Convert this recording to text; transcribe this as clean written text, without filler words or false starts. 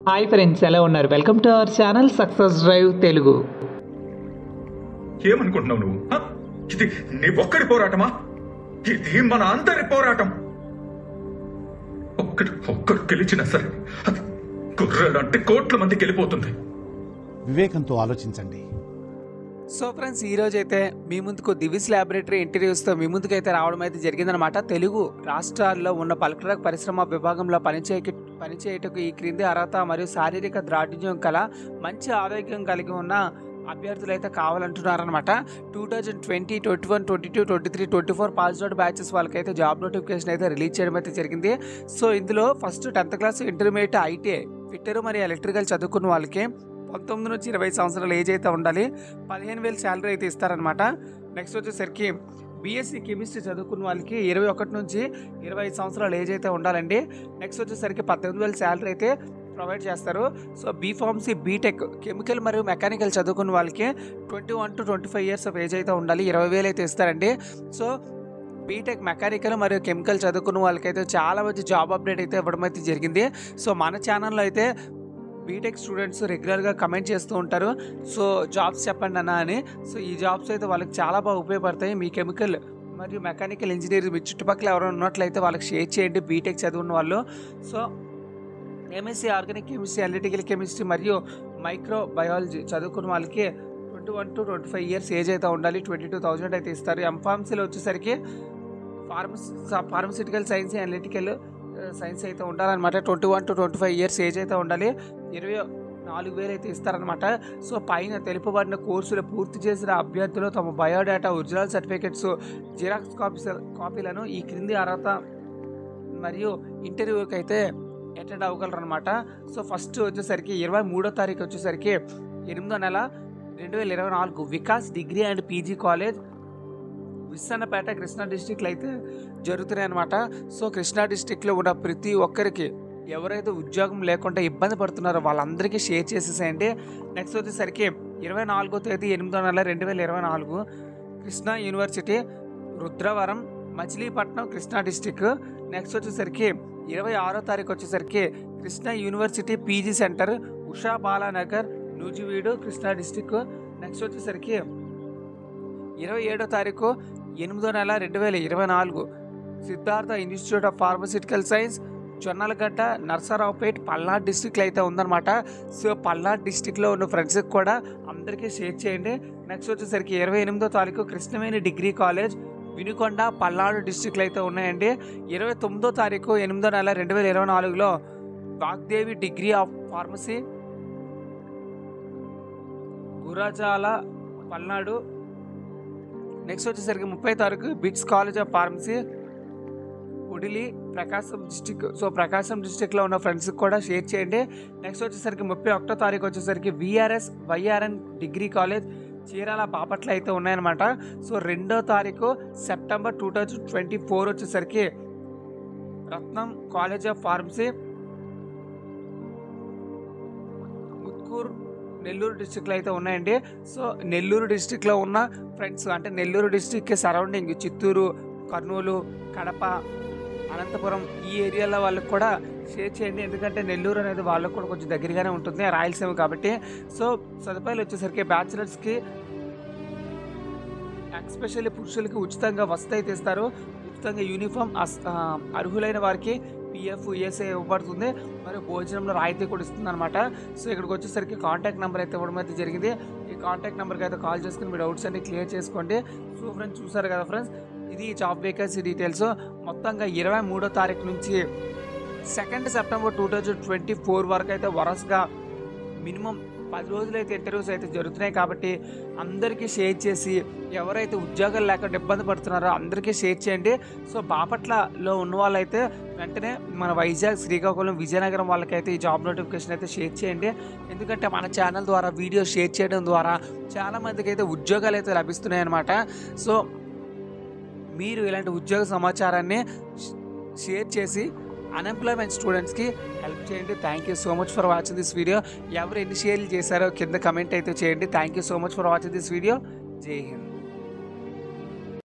Hi friends, ఎలా ఉన్నారు? Welcome to our channel success drive Telugu. ఏమనుకుంటున్నావు నువ్వు? ఇది నీ ఒక్కడి పోరాటమా? ఇది మన అందరి పోరాటం. ఒక్కడు గెలిచినా సరే అది గుర్రెలంటే కోట్ల మందికి వెళ్ళిపోతుంది. వివేకంతో ఆలోచించండి. సో ఫ్రెండ్స్, ఈరోజు అయితే మీ ముందుకు దివిస్ ల్యాబొరేటరీ ఇంటర్వ్యూస్తో మీ ముందుకైతే రావడం అయితే జరిగిందనమాట. తెలుగు రాష్ట్రాల్లో ఉన్న పలుకులకు పరిశ్రమ విభాగంలో పనిచేయటకు ఈ క్రింది అర్హత మరియు శారీరక దాఢ్యం కల మంచి ఆరోగ్యం కలిగి ఉన్న అభ్యర్థులు అయితే కావాలంటున్నారనమాట. 2020, 21, 22, 23, 24 పాస్ అవుట్ బ్యాచెస్ వాళ్ళకైతే జాబ్ నోటిఫికేషన్ అయితే రిలీజ్ చేయడం అయితే జరిగింది. సో ఇందులో first 10th class, intermediate, ITI, fitter మరియు ఎలక్ట్రికల్ చదువుకున్న వాళ్ళకి 19 నుంచి 20 సంవత్సరాల ఏజ్ అయితే ఉండాలి. 15,000 శాలరీ అయితే ఇస్తారనమాట. నెక్స్ట్ వచ్చేసరికి బీఎస్సీ కెమిస్ట్రీ చదువుకున్న వాళ్ళకి 21 నుంచి 25 సంవత్సరాల ఏజ్ అయితే ఉండాలండి. నెక్స్ట్ వచ్చేసరికి 18,000 శాలరీ అయితే ప్రొవైడ్ చేస్తారు. సో బీఫార్మసీ, బీటెక్, కెమికల్ మరియు మెకానికల్ చదువుకున్న వాళ్ళకి 21 to 25 ఇయర్స్ ఆఫ్ ఏజ్ అయితే ఉండాలి. 20,000 అయితే ఇస్తారండి. సో బీటెక్, మెకానికల్ మరియు కెమికల్ చదువుకున్న వాళ్ళకైతే చాలా మంచి జాబ్ అప్డేట్ అయితే ఇవ్వడం అయితే జరిగింది. సో మన ఛానల్లో అయితే బీటెక్ స్టూడెంట్స్ రెగ్యులర్గా కమెంట్ చేస్తూ ఉంటారు, సో జాబ్స్ చెప్పండి అన్న అని. సో ఈ జాబ్స్ అయితే వాళ్ళకి చాలా బాగా ఉపయోగపడతాయి. మీ కెమికల్ మరియు మెకానికల్ ఇంజనీర్ మీ చుట్టుపక్కల ఎవరైనా ఉన్నట్లయితే వాళ్ళకి షేర్ చేయండి, బీటెక్ చదువున్న వాళ్ళు. So MSc organic chemistry, analytical chemistry మరియు మైక్రో బయాలజీ చదువుకున్న వాళ్ళకి 21 to 25 ఇయర్స్ ఏజ్ అయితే ఉండాలి. 22,000 అయితే ఇస్తారు. ఎంఫార్మసీలో వచ్చేసరికి ఫార్మసిటికల్ సైన్స్, అనలిటికల్ సైన్స్ అయితే ఉండాలన్నమాట. 21 to 25 ఇయర్స్ ఏజ్ అయితే ఉండాలి. 24,000 అయితే ఇస్తారనమాట. సో పైన తెలుపబడిన కోర్సులు పూర్తి చేసిన అభ్యర్థులు తమ బయోడేటా, ఒరిజినల్ సర్టిఫికెట్స్, జిరాక్స్ కాపీలను ఈ క్రింది అర్హత మరియు ఇంటర్వ్యూకి అయితే అటెండ్ అవ్వగలరు అనమాట. సో ఫస్ట్ వచ్చేసరికి 23వ తారీఖు వచ్చేసరికి 8వ నెల 2024 Vikas degree and PG college Vissannapeta, Krishna డిస్టిక్లో అయితే జరుగుతున్నాయి అనమాట. సో కృష్ణా డిస్టిక్లో ఉన్న ప్రతి ఒక్కరికి ఎవరైతే ఉద్యోగం లేకుండా ఇబ్బంది పడుతున్నారో వాళ్ళందరికీ షేర్ చేసేసేయండి. నెక్స్ట్ వచ్చేసరికి 24వ తేదీ 8వ నెల 2024 Krishna university, Rudravaram, Machilipatnam, Krishna district. Next వచ్చేసరికి 26వ తారీఖు వచ్చేసరికి Krishna university PG center, Usha Balanagar, Nuzvid, Krishna district. Next వచ్చేసరికి 27వ తారీఖు 8వ నెల 2024 Siddhartha institute of pharmaceutical science, Jonnalagadda, Narasaraopet, Palnadu డిస్టిక్లో అయితే ఉందన్నమాట. సో పల్నాడు డిస్టిక్లో ఉన్న ఫ్రెండ్స్కి కూడా అందరికీ షేర్ చేయండి. నెక్స్ట్ వచ్చేసరికి 28వ తారీఖు కృష్ణవేణి డిగ్రీ కాలేజ్, వినుకొండ, పల్నాడు డిస్టిక్లో అయితే ఉన్నాయండి. 29వ తారీఖు 8వ నెల 2024లో Vagdevi degree of pharmacy, Gurajala, Palnadu. Next వచ్చేసరికి 30వ తారీఖు BITS college of pharmacy, Udili, Prakasam district. So Prakasam డిస్టిక్లో ఉన్న ఫ్రెండ్స్కి కూడా షేర్ చేయండి. నెక్స్ట్ వచ్చేసరికి 31వ తారీఖు వచ్చేసరికి VRS YRN degree college, Chirala, Bapatla అయితే ఉన్నాయన్నమాట. సో 2వ తారీఖు సెప్టెంబర్ 2024 వచ్చేసరికి Ratnam college of pharmacy, Muthukur, Nellore డిస్టిక్లో అయితే ఉన్నాయండి. సో నెల్లూరు డిస్టిక్లో ఉన్న ఫ్రెండ్స్, అంటే నెల్లూరు డిస్టిక్ సరౌండింగ్ చిత్తూరు, కర్నూలు, కడప, అనంతపురం ఈ ఏరియాలో వాళ్ళకి కూడా షేర్ చేయండి. ఎందుకంటే నెల్లూరు అనేది వాళ్ళకు కూడా కొంచెం దగ్గరగానే ఉంటుంది, రాయలసీమ కాబట్టి. సో సదుపాయాలు వచ్చేసరికి బ్యాచిలర్స్కి ఎస్పెషల్లీ పురుషులకి ఉచితంగా వసతి అయితే ఇస్తారు, ఉచితంగా యూనిఫామ్, అర్హులైన వారికి పిఎఫ్, ఈఎస్ఐ ఇవ్వబడుతుంది, మరియు భోజనంలో రాయితీ కూడా ఇస్తుంది అనమాట. సో ఇక్కడికి వచ్చేసరికి కాంటాక్ట్ నెంబర్ అయితే ఇవ్వడం అయితే జరిగింది. ఈ కాంటాక్ట్ నెంబర్కి అయితే కాల్ చేసుకుని మీ డౌట్స్ అన్ని క్లియర్ చేసుకోండి. సో ఫ్రెండ్స్, చూసారు కదా ఫ్రెండ్స్, ఇది జాబ్ వేకెన్సీ డీటెయిల్స్. మొత్తంగా 23వ తారీఖు నుంచి 2nd సెప్టెంబర్ 2024 వరకు అయితే వరుసగా మినిమం 10 రోజులు అయితే ఇంటర్వ్యూస్ అయితే జరుగుతున్నాయి. కాబట్టి అందరికీ షేర్ చేసి ఎవరైతే ఉద్యోగాలు లేకుండా ఇబ్బంది పడుతున్నారో అందరికీ షేర్ చేయండి. సో బాపట్లలో ఉన్న వాళ్ళైతే వెంటనే మన వైజాగ్, శ్రీకాకుళం, విజయనగరం వాళ్ళకైతే ఈ జాబ్ నోటిఫికేషన్ అయితే షేర్ చేయండి. ఎందుకంటే మన ఛానల్ ద్వారా వీడియో షేర్ చేయడం ద్వారా చాలామందికి అయితే ఉద్యోగాలు అయితే లభిస్తున్నాయి అన్నమాట. సో మీరు ఇలాంటి ఉద్యోగ సమాచారాన్ని షేర్ చేసి అన్ఎంప్లాయ్మెంట్ స్టూడెంట్స్కి హెల్ప్ చేయండి. Thank you so much for watching this video. ఎవరు ఎన్ని షేర్లు చేశారో కింద కమెంట్ అయితే చేయండి. Thank you so much for watching this video. జై హింద్.